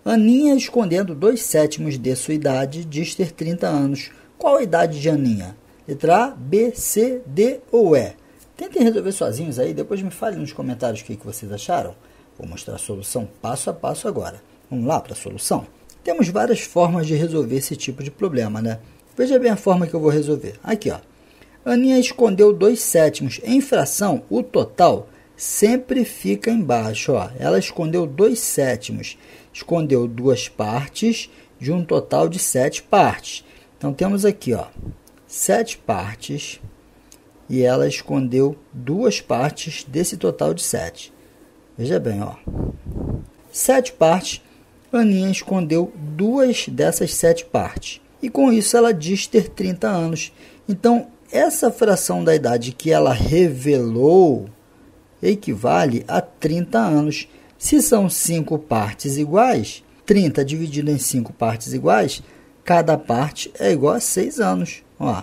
Aninha, escondendo 2/7 de sua idade, diz ter 30 anos. Qual a idade de Aninha? Letra A, B, C, D ou E? Tentem resolver sozinhos aí, depois me falem nos comentários o que vocês acharam. Vou mostrar a solução passo a passo agora. Vamos lá para a solução? Temos várias formas de resolver esse tipo de problema, né? Veja bem a forma que eu vou resolver. Aqui, ó. Aninha escondeu 2/7. Em fração, o total sempre fica embaixo, ó. Ela escondeu 2/7. Escondeu duas partes de um total de 7 partes. Então, temos aqui, ó, 7 partes e ela escondeu duas partes desse total de 7. Veja bem, ó. 7 partes, Aninha escondeu duas dessas 7 partes. E com isso ela diz ter 30 anos. Então, essa fração da idade que ela revelou equivale a 30 anos. Se são 5 partes iguais, 30 dividido em 5 partes iguais, cada parte é igual a 6 anos. Ó.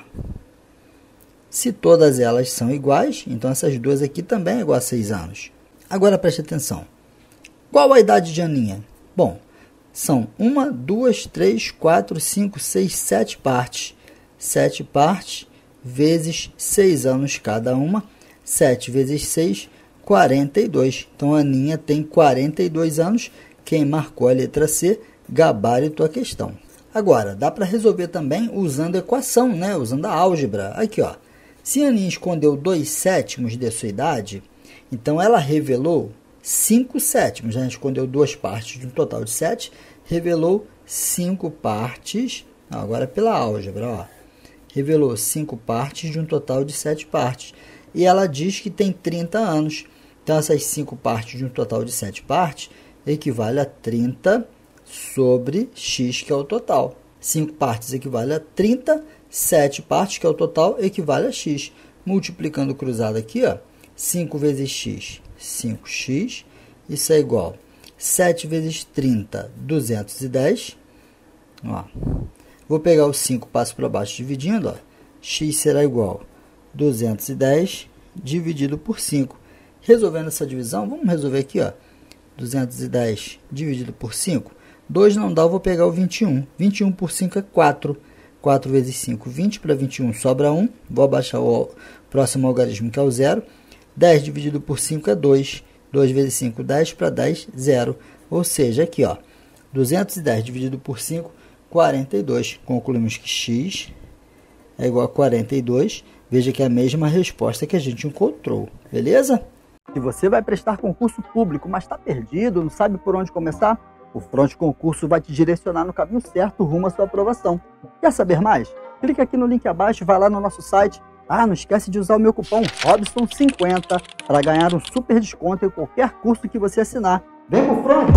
Se todas elas são iguais, então essas duas aqui também é igual a 6 anos. Agora preste atenção. Qual a idade de Aninha? Bom, são 1, 2, 3, 4, 5, 6, 7 partes. 7 partes vezes 6 anos cada uma. 7 vezes 6, 42. Então, a Aninha tem 42 anos. Quem marcou a letra C, gabaritou a questão. Agora, dá para resolver também usando a equação, né? Usando a álgebra. Aqui, ó. Se a Aninha escondeu 2/7 de sua idade, então ela revelou 5/7. Já escondeu duas partes de um total de 7, revelou 5 partes. Agora pela álgebra, ó. Revelou 5 partes de um total de 7 partes. E ela diz que tem 30 anos. Então, essas 5 partes de um total de 7 partes equivale a 30 sobre x, que é o total. 5 partes equivale a 30, 7 partes, que é o total, equivale a x. Multiplicando cruzado aqui, ó, 5 vezes x, 5x. Isso é igual a 7 vezes 30, 210. Ó. Vou pegar o 5, passo para baixo dividindo. Ó. X será igual a 210 dividido por 5. Resolvendo essa divisão, vamos resolver aqui, ó. 210 dividido por 5. 2 não dá, eu vou pegar o 21. 21 por 5 é 4. 4 vezes 5, 20 para 21 sobra 1. Vou abaixar o próximo algarismo, que é o 0. 10 dividido por 5 é 2. 2 vezes 5, 10 para 10, 0. Ou seja, aqui, ó, 210 dividido por 5, 42. Concluímos que x é igual a 42. Veja que é a mesma resposta que a gente encontrou. Beleza? Se você vai prestar concurso público, mas está perdido, não sabe por onde começar, o Fronte Concurso vai te direcionar no caminho certo rumo à sua aprovação. Quer saber mais? Clica aqui no link abaixo e vai lá no nosso site. Não esquece de usar o meu cupom Robson50 para ganhar um super desconto em qualquer curso que você assinar. Vem pro Fronte!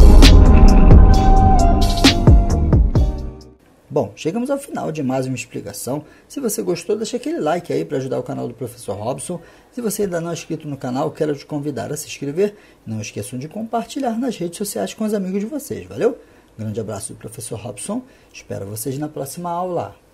Bom, chegamos ao final de mais uma explicação. Se você gostou, deixa aquele like aí para ajudar o canal do Professor Robson. Se você ainda não é inscrito no canal, quero te convidar a se inscrever. Não esqueçam de compartilhar nas redes sociais com os amigos de vocês, valeu? Grande abraço do Professor Robson. Espero vocês na próxima aula.